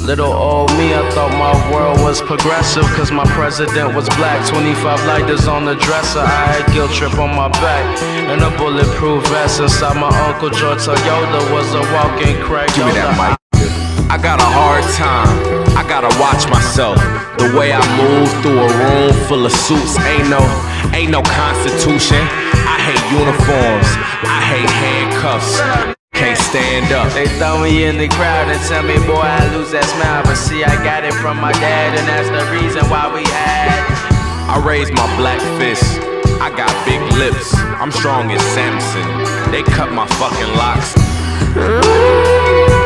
Little old me, I thought my world was progressive, cause my president was black. 25 lighters on the dresser, I had guilt trip on my back, and a bulletproof vest inside my Uncle George Toyota was a walking Craig. Give me that mic. I got a hard time, I gotta watch myself. The way I move through a room full of suits, ain't no constitution. I hate uniforms, I hate handcuffs. Can't stand up. They throw me in the crowd and tell me, boy, I lose that smile. But see, I got it from my dad, and that's the reason why we had. I raised my black fist, I got big lips. I'm strong as Samson, they cut my fucking locks.